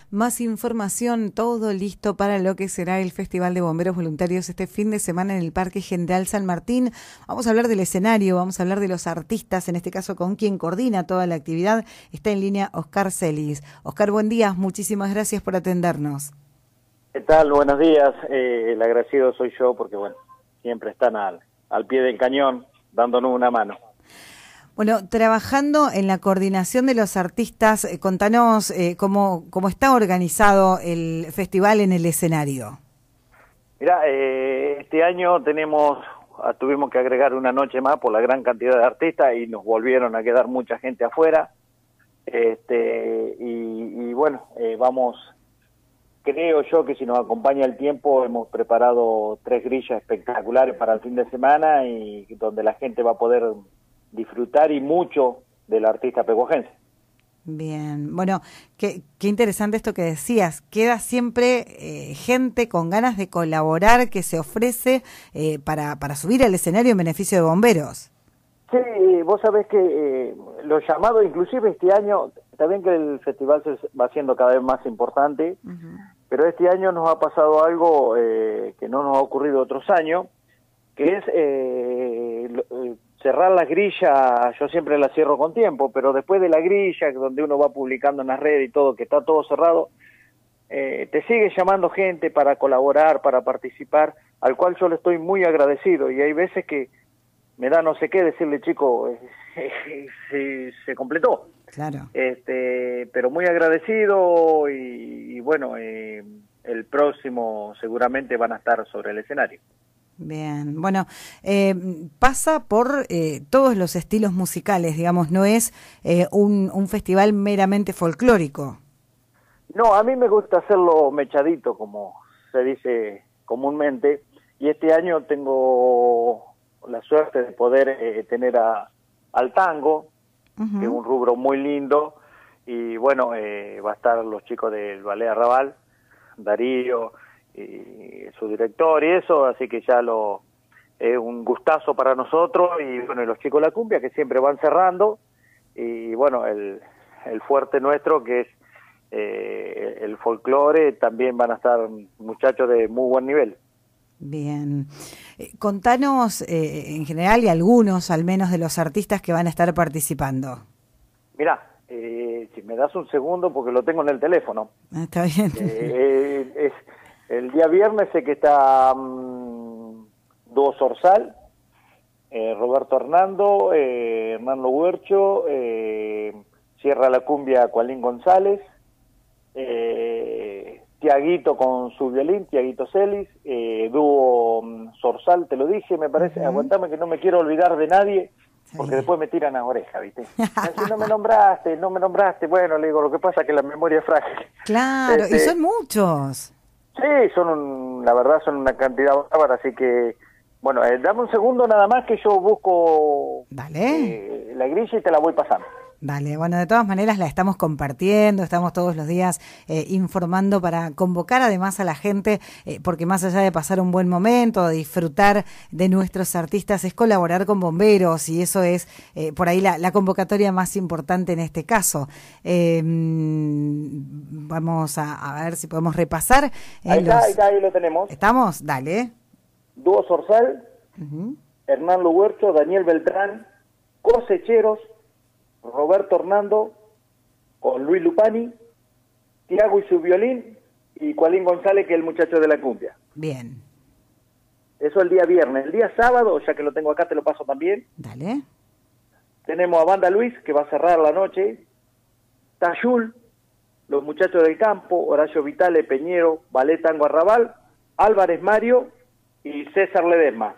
más información, todo listo para lo que será el Festival de Bomberos Voluntarios este fin de semana en el Parque General San Martín. Vamos a hablar del escenario, vamos a hablar de los artistas, en este caso con quien coordina toda la actividad. Está en línea Oscar Celis. Oscar, buen día, muchísimas gracias por atendernos. ¿Qué tal? Buenos días. El agradecido soy yo porque, bueno, siempre están al pie del cañón dándonos una mano. Bueno, trabajando en la coordinación de los artistas, contanos cómo está organizado el festival en el escenario. Mira, este año tuvimos que agregar una noche más por la gran cantidad de artistas y nos volvieron a quedar mucha gente afuera. Y bueno, creo yo que si nos acompaña el tiempo hemos preparado 3 grillas espectaculares para el fin de semana y donde la gente va a poder disfrutar y mucho del artista pehuajense. Bien, bueno, qué interesante esto que decías. Queda siempre gente con ganas de colaborar que se ofrece para subir al escenario en beneficio de bomberos. Sí, vos sabés que los llamados, inclusive este año, está bien que el festival se va haciendo cada vez más importante, pero este año nos ha pasado algo que no nos ha ocurrido otros años, que es cerrar las grillas. Yo siempre las cierro con tiempo, pero después de la grilla, donde uno va publicando en las redes y todo, que está todo cerrado, te sigue llamando gente para colaborar, para participar, al cual yo le estoy muy agradecido, y hay veces que me da no sé qué decirle, chico, se completó. Claro. Pero muy agradecido y bueno, el próximo seguramente van a estar sobre el escenario. Bien, bueno, pasa por todos los estilos musicales, digamos, no es un festival meramente folclórico. No, a mí me gusta hacerlo mechadito, como se dice comúnmente, y este año tengo la suerte de poder tener al tango, que es un rubro muy lindo, y bueno, va a estar los chicos del Ballet Arrabal, Darío y su director y eso, así que ya es un gustazo para nosotros, y bueno, y los chicos de la cumbia que siempre van cerrando, y bueno, el fuerte nuestro que es el folclore, también van a estar muchachos de muy buen nivel. Bien, contanos en general y algunos al menos de los artistas que van a estar participando. Mirá, si me das un segundo porque lo tengo en el teléfono. Está bien. El día viernes sé que está Dúo Zorzal, Roberto Hernando, Hernando Huercho, Cierra la Cumbia Cualín González, Tiaguito con su violín, Tiaguito Celis, Dúo Zorzal, te lo dije, me parece, aguantame que no me quiero olvidar de nadie, porque después me tiran a oreja, ¿viste? Si no me nombraste, bueno, le digo, lo que pasa es que la memoria es frágil. Claro, y son muchos. Sí, la verdad son una cantidad bárbara, así que, bueno, dame un segundo nada más que yo busco la grilla y te la voy pasando. Dale, bueno, de todas maneras la estamos compartiendo, estamos todos los días informando para convocar además a la gente, porque más allá de pasar un buen momento, de disfrutar de nuestros artistas, es colaborar con bomberos, y eso es por ahí la convocatoria más importante en este caso. Vamos a ver si podemos repasar. Ahí lo tenemos. ¿Estamos? Dale. Dúo Zorzal, Hernando Huercho, Daniel Beltrán, Cosecheros, Roberto Hernando con Luis Lupani, Tiago y su violín, y Cualín González, que es el muchacho de la cumbia. Bien. Eso el día viernes. El día sábado, ya que lo tengo acá, te lo paso también. Dale. Tenemos a Banda Luis, que va a cerrar la noche, Tayul, los muchachos del campo, Horacio Vitale, Peñero, Ballet Tango Arrabal, Álvarez Mario y César Ledesma.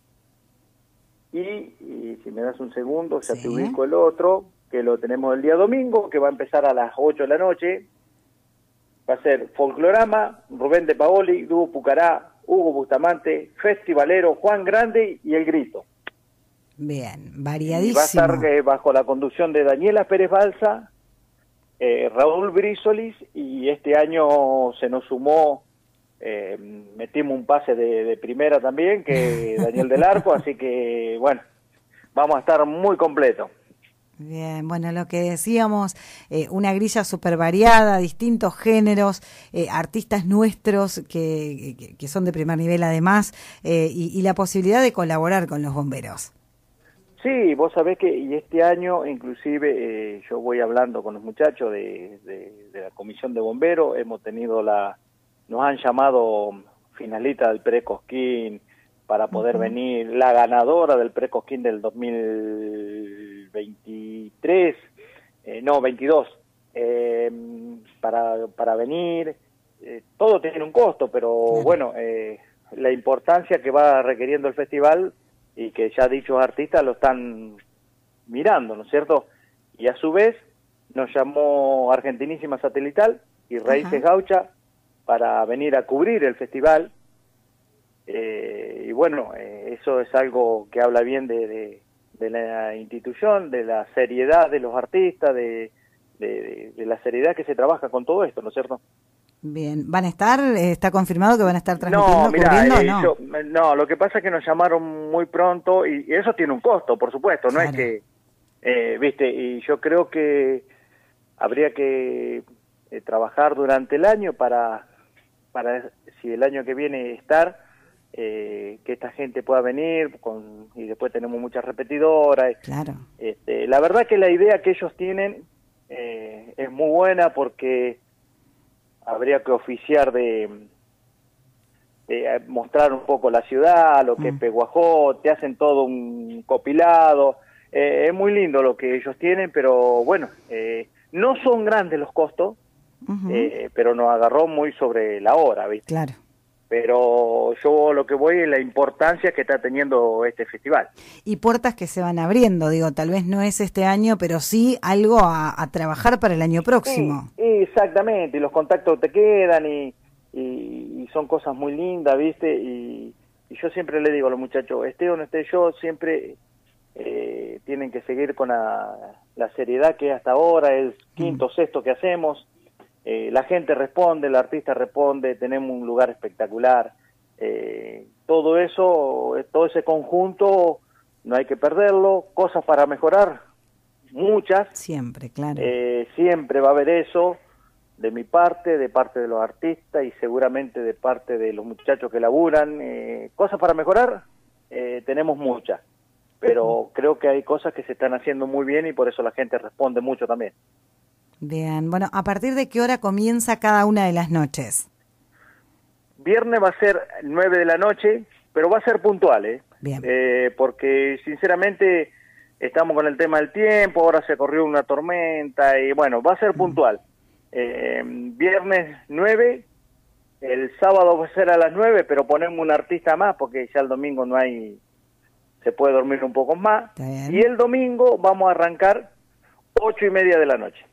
Y si me das un segundo, ya te ubico el otro, que lo tenemos el día domingo, que va a empezar a las 8 de la noche. Va a ser Folclorama, Rubén de Paoli, Dúo Pucará, Hugo Bustamante, Festivalero, Juan Grande y El Grito. Bien, variadísimo. Y va a estar bajo la conducción de Daniela Pérez Balsa, Raúl Brizolis, y este año se nos sumó, metimos un pase de primera también, que Daniel del Arco, así que bueno, vamos a estar muy completos. Bien, bueno, lo que decíamos, una grilla súper variada, distintos géneros, artistas nuestros que son de primer nivel además, y la posibilidad de colaborar con los bomberos. Sí, vos sabés que y este año inclusive yo voy hablando con los muchachos de la Comisión de Bomberos, nos han llamado finalista del Pre-Cosquín para poder venir, la ganadora del Pre-Cosquín del 2023, no, 22, para venir. Todo tiene un costo, pero Claro. bueno, la importancia que va requiriendo el festival y que ya dichos artistas lo están mirando, ¿no es cierto? Y a su vez nos llamó Argentinísima Satelital y Raíces Gaucha para venir a cubrir el festival, y bueno, eso es algo que habla bien de la institución, de la seriedad de los artistas, de la seriedad que se trabaja con todo esto, ¿no es cierto? Bien, ¿van a estar? ¿Está confirmado que van a estar transmitiendo, No, mira, cubriendo? no, lo que pasa es que nos llamaron muy pronto y eso tiene un costo, por supuesto, no Claro. es que, viste, y yo creo que habría que trabajar durante el año para si el año que viene estar, que esta gente pueda venir y después tenemos muchas repetidoras. Claro. La verdad que la idea que ellos tienen es muy buena porque habría que oficiar de mostrar un poco la ciudad, lo que es Peguajó, te hacen todo un copilado, es muy lindo lo que ellos tienen, pero bueno, no son grandes los costos, pero nos agarró muy sobre la hora, ¿viste? Claro. Pero yo lo que voy es la importancia que está teniendo este festival. Y puertas que se van abriendo, digo, tal vez no es este año, pero sí algo a trabajar para el año próximo. Sí, exactamente, y los contactos te quedan y son cosas muy lindas, ¿viste? Y yo siempre le digo a los muchachos, esté o no esté yo, siempre tienen que seguir con la seriedad que hasta ahora, el quinto, sexto que hacemos. La gente responde, el artista responde, tenemos un lugar espectacular. Todo eso, todo ese conjunto, no hay que perderlo. Cosas para mejorar, muchas. Siempre, claro. Siempre va a haber eso, de mi parte, de parte de los artistas y seguramente de parte de los muchachos que laburan. Cosas para mejorar, tenemos muchas. Pero creo que hay cosas que se están haciendo muy bien y por eso la gente responde mucho también. Bien, bueno, ¿a partir de qué hora comienza cada una de las noches? Viernes va a ser 9 de la noche, pero va a ser puntual, ¿eh? Bien. Porque sinceramente estamos con el tema del tiempo, ahora se corrió una tormenta y bueno, va a ser puntual. Viernes 9, el sábado va a ser a las 9, pero ponemos un artista más porque ya el domingo no hay, se puede dormir un poco más. Está bien. Y el domingo vamos a arrancar 8:30 de la noche.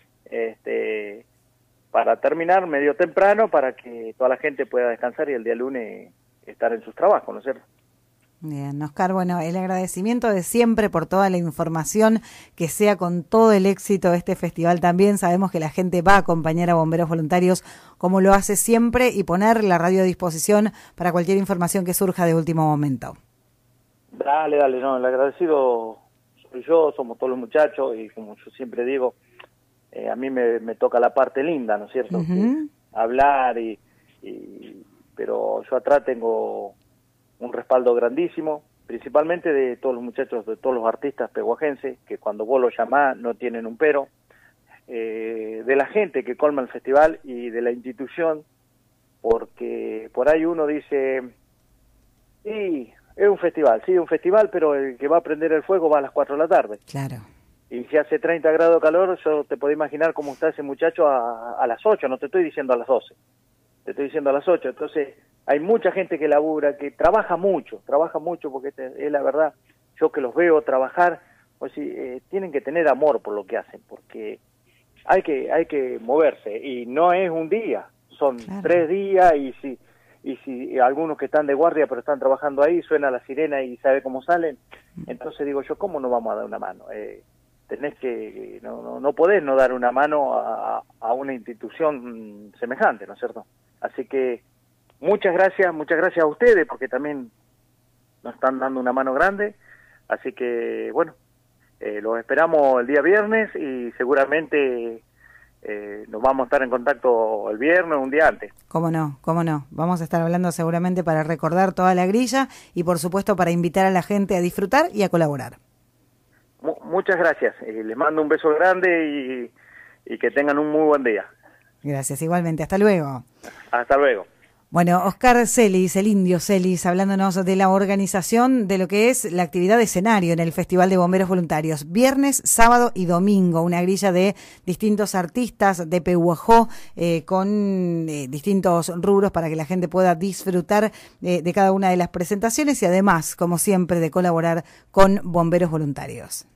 Para terminar medio temprano para que toda la gente pueda descansar y el día lunes estar en sus trabajos, ¿no es cierto? Bien, Oscar, bueno, el agradecimiento de siempre por toda la información, que sea con todo el éxito de este festival también. Sabemos que la gente va a acompañar a bomberos voluntarios como lo hace siempre y poner la radio a disposición para cualquier información que surja de último momento. Dale, no, el agradecido soy yo, somos todos los muchachos y como yo siempre digo, a mí me toca la parte linda, ¿no es cierto? Hablar pero yo atrás tengo un respaldo grandísimo, principalmente de todos los muchachos, de todos los artistas peguajenses, que cuando vos los llamás no tienen un pero, de la gente que colma el festival y de la institución, porque por ahí uno dice, sí, es un festival, pero el que va a prender el fuego va a las 4 de la tarde. Claro. Y si hace 30 grados de calor, yo te puedo imaginar cómo está ese muchacho a las 8, no te estoy diciendo a las 12, te estoy diciendo a las 8. Entonces, hay mucha gente que labura, que trabaja mucho porque es la verdad, yo que los veo trabajar, pues sí, tienen que tener amor por lo que hacen, porque hay que moverse, y no es un día, son 3 días, y si algunos que están de guardia pero están trabajando ahí, suena la sirena y sabe cómo salen, entonces digo yo, ¿cómo no vamos a dar una mano? Tenés que, no podés no dar una mano a una institución semejante, ¿no es cierto? Así que muchas gracias a ustedes porque también nos están dando una mano grande, así que bueno, Los esperamos el día viernes y seguramente nos vamos a estar en contacto el viernes, un día antes. Cómo no, cómo no. Vamos a estar hablando seguramente para recordar toda la grilla y por supuesto para invitar a la gente a disfrutar y a colaborar. Muchas gracias. Les mando un beso grande y que tengan un muy buen día. Gracias, igualmente. Hasta luego. Hasta luego. Bueno, Oscar Celis, el indio Celis, hablándonos de la organización de lo que es la actividad de escenario en el Festival de Bomberos Voluntarios. Viernes, sábado y domingo, una grilla de distintos artistas de Pehuajó con distintos rubros para que la gente pueda disfrutar de cada una de las presentaciones y además, como siempre, de colaborar con Bomberos Voluntarios.